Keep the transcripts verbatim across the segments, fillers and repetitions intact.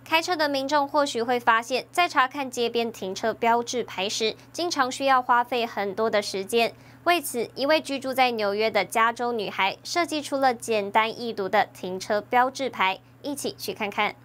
开车的民众或许会发现，在查看街边停车标志牌时，经常需要花费很多的时间。为此，一位居住在纽约的加州女孩设计出了简单易读的停车标志牌，一起去看看。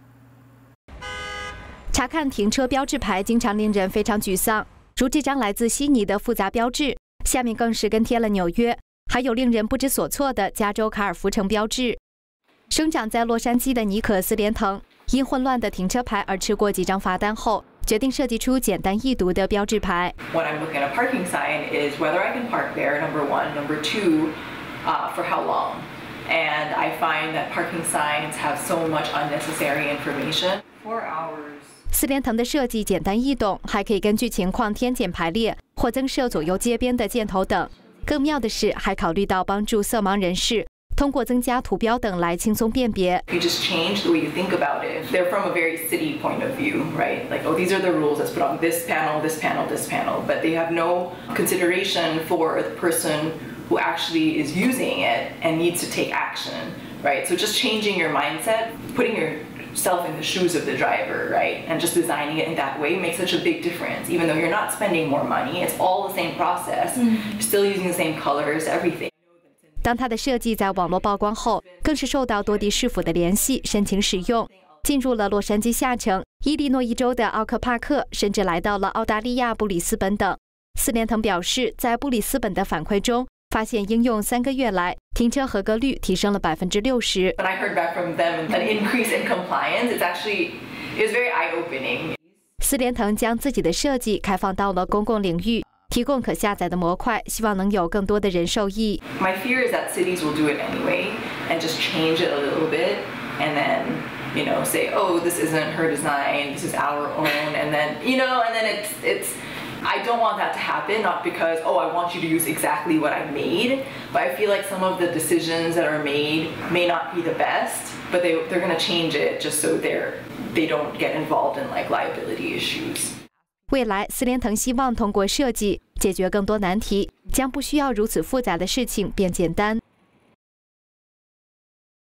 查看停车标志牌经常令人非常沮丧，如这张来自悉尼的复杂标志，下面更是跟贴了纽约，还有令人不知所措的加州卡尔福城标志。生长在洛杉矶的尼可斯连腾。 因混乱的停车牌而吃过几张罚单后，决定设计出简单易读的标志牌。 When I'm looking at a parking sign, is whether I can park there. Number one, number two, uh, for how long. And I find that parking signs have so much unnecessary information. Four hours. 斯连腾的设计简单易懂，还可以根据情况添减排列或增设左右街边的箭头等。更妙的是，还考虑到帮助色盲人士。 通过增加图标等来轻松辨别。 You just change the way you think about it. They're from a very city point of view, right? Like, oh, these are the rules. Let's put on this panel, this panel, this panel. But they have no consideration for the person who actually is using it and needs to take action, right? So just changing your mindset, putting yourself in the shoes of the driver, right? And just designing it in that way makes such a big difference. Even though you're not spending more money, it's all the same process. You're still using the same colors, everything. 当他的设计在网络曝光后，更是受到多地市府的联系，申请使用，进入了洛杉矶下城、伊利诺伊州的奥克帕克，甚至来到了澳大利亚布里斯本等。斯连腾表示，在布里斯本的反馈中，发现应用三个月来，停车合格率提升了百分之六十。 When I heard back from them an increase in compliance, it's actually it was very eye-opening. 斯连腾将自己的设计开放到了公共领域。 提供可下载的模块，希望能有更多的人受益。 My fear is that cities will do it anyway and just change it a little bit, and then you know say, oh, this isn't her design, this is our own, and then you know, and then it's it's. I don't want that to happen, not because oh, I want you to use exactly what I made, but I feel like some of the decisions that are made may not be the best, but they they're gonna change it just so they're they don't get involved in like liability issues. 未来，斯连腾希望通过设计解决更多难题，将不需要如此复杂的事情变简单。